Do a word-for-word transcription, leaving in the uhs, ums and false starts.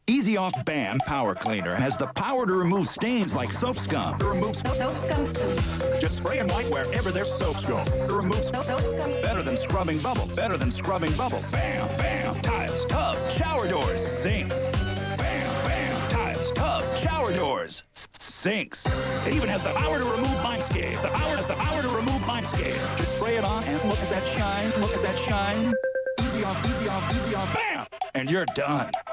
Easy Off Bam Power Cleaner has the power to remove stains like soap scum. To remove Soap scum. Just spray and wipe wherever there's soap scum. To remove Soap scum. better than scrubbing bubbles. Better than scrubbing bubbles. Bam, bam, tiles, tubs, shower doors, sinks. Bam, bam, tiles, tubs, shower doors, sinks. It even has the power to remove mime scale. The power has the power to remove mime scale. Just spray it on and look at that shine. Look at that shine. Easy off, easy off, easy off. Bam! And you're done.